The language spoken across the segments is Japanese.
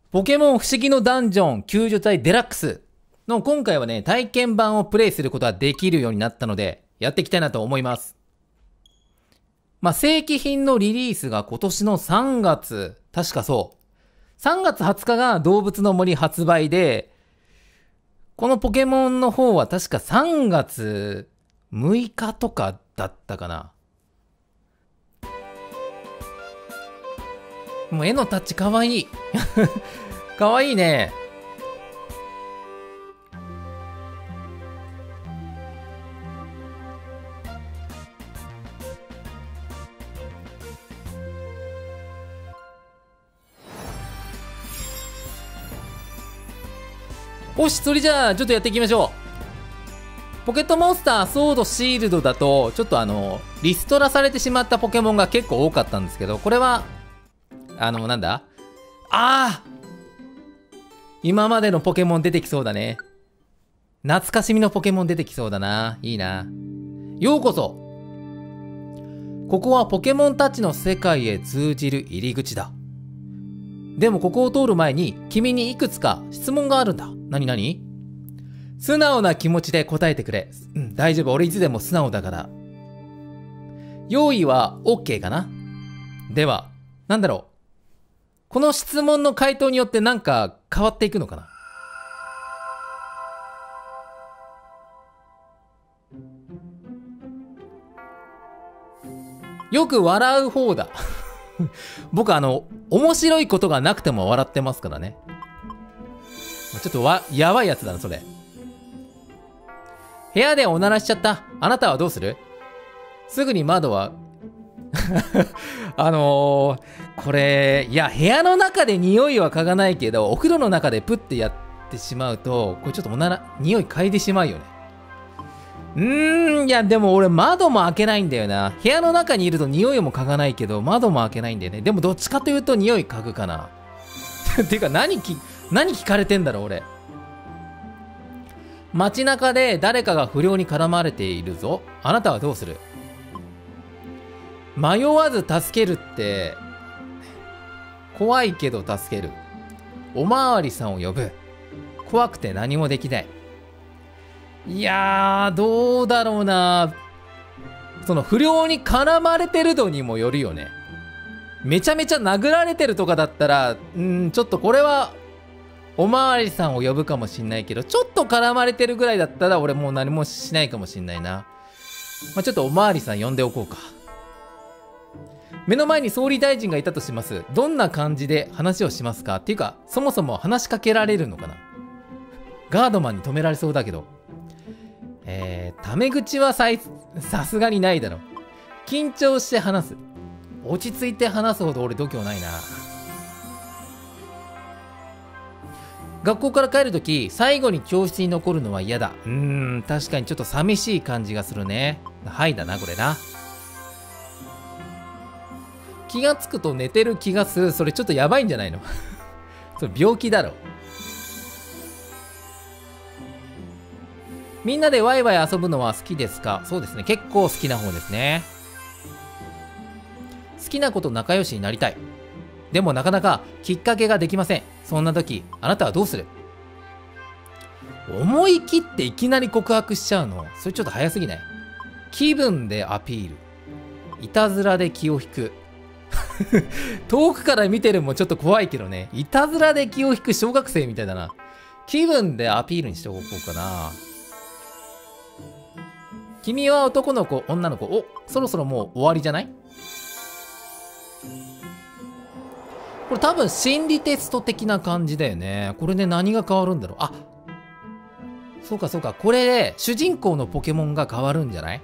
ポケモン不思議のダンジョン救助隊デラックスの今回はね、体験版をプレイすることができるようになったので、やっていきたいなと思います。正規品のリリースが今年の3月、確かそう。3月20日が動物の森発売で、このポケモンの方は確か3月6日とかだったかな。もう絵のタッチかわいい。かわいいね。よし、それじゃあちょっとやっていきましょう。ポケットモンスターソードシールドだとちょっとリストラされてしまったポケモンが結構多かったんですけど、これはなんだ、今までのポケモン出てきそうだね。懐かしみのポケモン出てきそうだな。いいな。ようこそ。ここはポケモンたちの世界へ通じる入り口だ。でもここを通る前に君にいくつか質問があるんだ。なになに？素直な気持ちで答えてくれ。うん、大丈夫。俺いつでも素直だから。用意は OK かな？では、なんだろう。この質問の回答によってなんか変わっていくのかな？よく笑う方だ。僕面白いことがなくても笑ってますからね。ちょっとやばいやつだな、それ。部屋でおならしちゃった。あなたはどうする？すぐに窓は、これ、いや、部屋の中で匂いは嗅がないけど、お風呂の中でプッてやってしまうと、これちょっと匂い嗅いでしまうよね。いや、でも俺窓も開けないんだよな。部屋の中にいると匂いも嗅がないけど、窓も開けないんだよね。でもどっちかというと匂い嗅ぐかな。ていうか何聞かれてんだろう、俺。街中で誰かが不良に絡まれているぞ。あなたはどうする？迷わず助けるって、怖いけど助ける。おまわりさんを呼ぶ。怖くて何もできない。いやー、どうだろうな。その不良に絡まれてるのにもよるよね。めちゃめちゃ殴られてるとかだったら、ちょっとこれは、おまわりさんを呼ぶかもしんないけど、ちょっと絡まれてるぐらいだったら俺もう何もしないかもしんないな。ちょっとおまわりさん呼んでおこうか。目の前に総理大臣がいたとします。どんな感じで話をしますか？っていうか、そもそも話しかけられるのかな？ガードマンに止められそうだけど。タメ口はさすがにないだろ。緊張して話す。落ち着いて話すほど俺度胸ないな。学校から帰るとき、最後に教室に残るのは嫌だ。確かにちょっと寂しい感じがするね。はいだな、これな。気がつくと寝てる気がする。それちょっとやばいんじゃないの？それ病気だろ。みんなでワイワイ遊ぶのは好きですか？そうですね。結構好きな方ですね。好きな子と仲良しになりたい。でもなかなかきっかけができません。そんな時、あなたはどうする？思い切っていきなり告白しちゃうの？それちょっと早すぎない？気分でアピール。いたずらで気を引く。遠くから見てるもちょっと怖いけどね。いたずらで気を引く小学生みたいだな。気分でアピールにしておこうかな。君は男の子、女の子。お、そろそろもう終わりじゃない？これ多分心理テスト的な感じだよね。これで何が変わるんだろう。そうかそうか。これで主人公のポケモンが変わるんじゃない？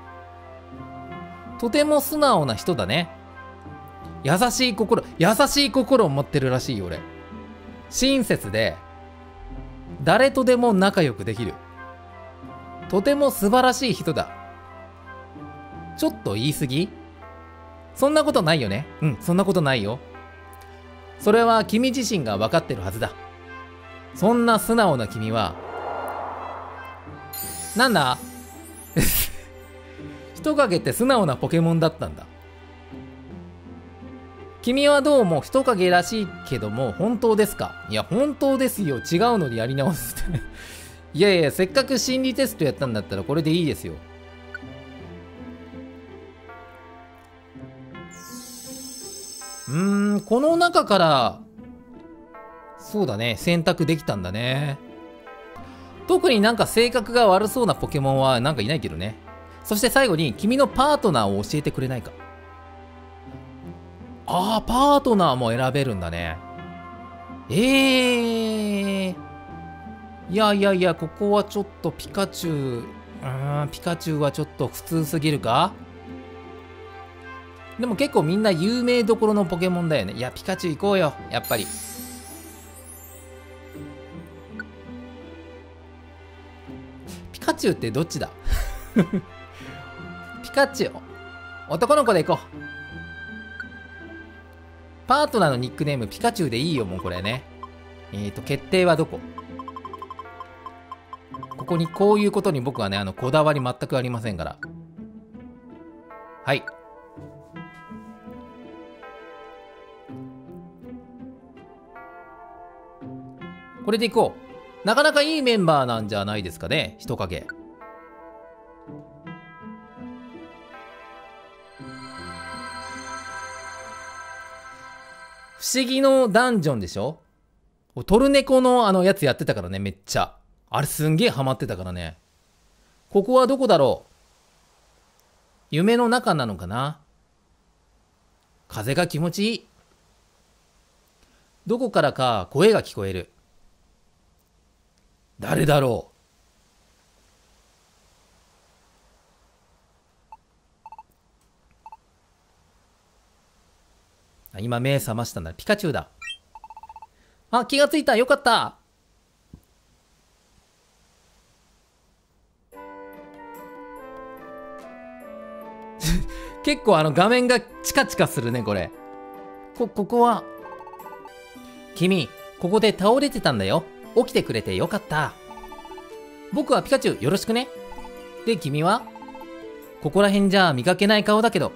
とても素直な人だね。優しい心を持ってるらしいよ、俺。親切で、誰とでも仲良くできる。とても素晴らしい人だ。ちょっと言い過ぎ？そんなことないよね。そんなことないよ。それは君自身が分かってるはずだ。そんな素直な君は、なんだ？人影って素直なポケモンだったんだ。 君はどうも人影らしいけども、本当ですか？いや、本当ですよ。違うのでやり直すって。いやいや、せっかく心理テストやったんだったらこれでいいですよ。この中から、そうだね、選択できたんだね。特になんか性格が悪そうなポケモンはなんかいないけどね。そして最後に、君のパートナーを教えてくれないか。ああ、パートナーも選べるんだね。いやいやいや、ここはちょっとピカチュウ、ピカチュウはちょっと普通すぎるか？でも結構みんな有名どころのポケモンだよね。いや、ピカチュウ行こうよ、やっぱり。ピカチュウってどっちだ？ピカチュウ。男の子で行こう。パートナーのニックネームピカチュウでいいよ、もうこれね。決定はどこ？ここに、こういうことに僕はね、こだわり全くありませんから。はい。これでいこう。なかなかいいメンバーなんじゃないですかね、人影。不思議のダンジョンでしょ？トルネコのやつやってたからね、めっちゃ。あれすんげえハマってたからね。ここはどこだろう？夢の中なのかな？風が気持ちいい。どこからか声が聞こえる。誰だろう？今目覚ましたんだ。ピカチュウだ。あ、気がついた。よかった。結構画面がチカチカするね、これ。ここは。君、ここで倒れてたんだよ。起きてくれてよかった。僕はピカチュウ、よろしくね。で、君は？ここら辺じゃ見かけない顔だけど。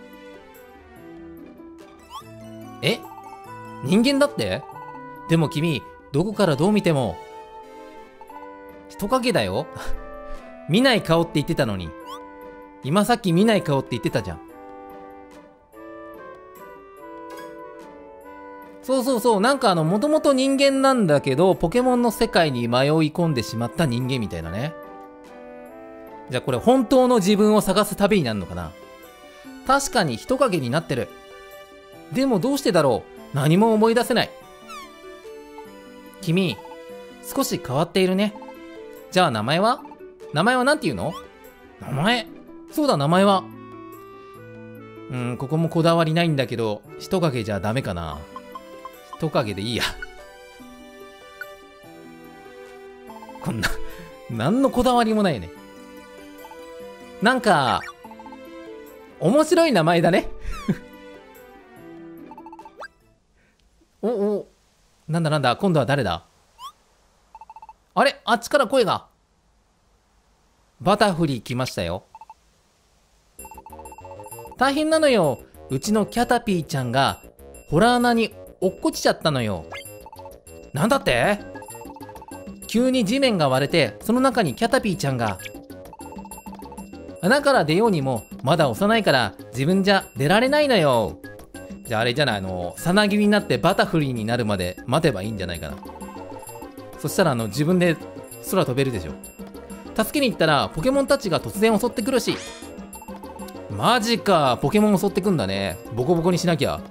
え？人間だって？でも君、どこからどう見ても、人影だよ。見ない顔って言ってたのに。今さっき見ない顔って言ってたじゃん。そうそうそう、なんかもともと人間なんだけど、ポケモンの世界に迷い込んでしまった人間みたいなね。じゃあこれ本当の自分を探す旅になるのかな？確かに人影になってる。でもどうしてだろう？何も思い出せない。君、少し変わっているね。じゃあ名前は？名前はなんて言うの？名前？そうだ、名前は。ここもこだわりないんだけど、人影じゃダメかな。人影でいいや。こんな、何のこだわりもないね。なんか、面白い名前だね。なんだなんだ、今度は誰だ？あれ？あっちから声が。バタフリー来ましたよ。大変なのよ。うちのキャタピーちゃんが、ホラー穴に落っこちちゃったのよ。なんだって？急に地面が割れて、その中にキャタピーちゃんが。穴から出ようにも、まだ幼いから、自分じゃ出られないのよ。じゃああれじゃない、さなぎになってバタフリーになるまで待てばいいんじゃないかな。そしたら自分で空飛べるでしょ。助けに行ったら、ポケモンたちが突然襲ってくるし。マジか、ポケモン襲ってくんだね。ボコボコにしなきゃ。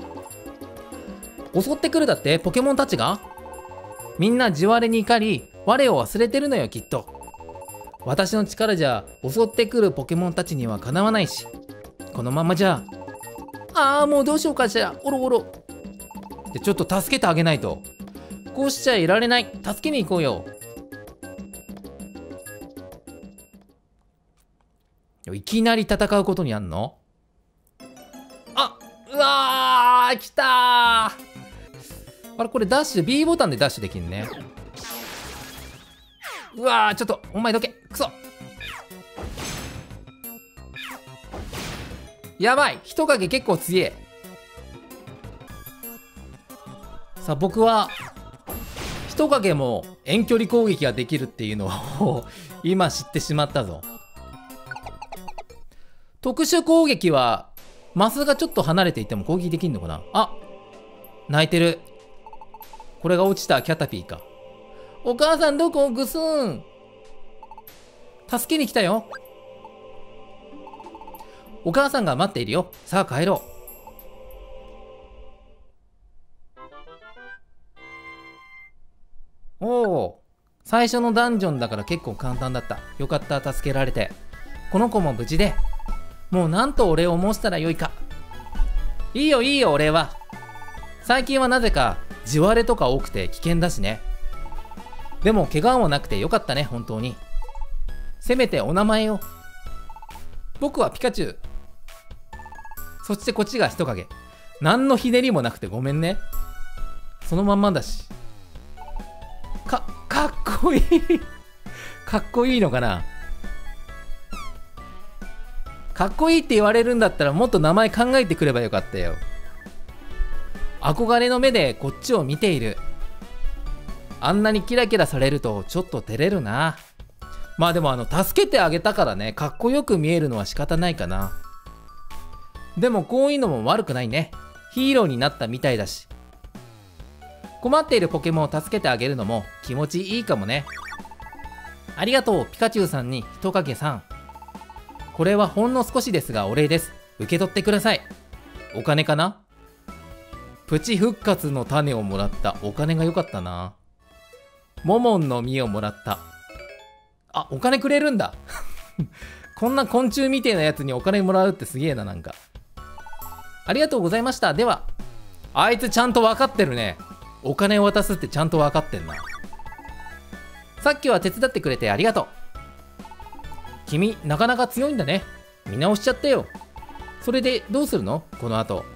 襲ってくるだって、ポケモンたちが？みんな地割れに怒り、我を忘れてるのよ、きっと。私の力じゃ、襲ってくるポケモンたちにはかなわないし。このままじゃ。もうどうしようかしら。おろおろ。ちょっと助けてあげないと。こうしちゃいられない。助けに行こうよ。いきなり戦うことにあんの？うわー、来たー。あれ、これダッシュ、B ボタンでダッシュできるね。うわー、ちょっと、お前どけ。くそ。やばい、人影結構強え。 さあ僕は人影も遠距離攻撃ができるっていうのを今知ってしまったぞ。特殊攻撃はマスがちょっと離れていても攻撃できんのかな。あ、泣いてる。これが落ちたキャタピーか。お母さんどこ？ぐすーん。助けに来たよ。お母さんが待っているよ。さあ帰ろう。おお、最初のダンジョンだから結構簡単だった。よかった、助けられて。この子も無事で、もうなんとお礼を申したらよいか。いいよいいよ、お礼は。最近はなぜか地割れとか多くて危険だしね。でも怪我もなくてよかったね、本当に。せめてお名前を。僕はピカチュウ。そしてこっちが人影。何のひねりもなくてごめんね。そのまんまだし。かっこいい。かっこいいのかな。かっこいいって言われるんだったらもっと名前考えてくればよかったよ。憧れの目でこっちを見ている。あんなにキラキラされるとちょっと照れるな。まあでも助けてあげたからね、かっこよく見えるのは仕方ないかな。でもこういうのも悪くないね。ヒーローになったみたいだし。困っているポケモンを助けてあげるのも気持ちいいかもね。ありがとう、ピカチュウさんに人影さん。これはほんの少しですがお礼です。受け取ってください。お金かな。プチ復活の種をもらった。お金が良かったな。モモンの実をもらった。あ、お金くれるんだ。こんな昆虫みてえなやつにお金もらうってすげえな、なんか。ありがとうございました。では、あいつちゃんと分かってるね。お金を渡すってちゃんと分かってんな。さっきは手伝ってくれてありがとう。君、なかなか強いんだね。見直しちゃったよ。それでどうするの？この後。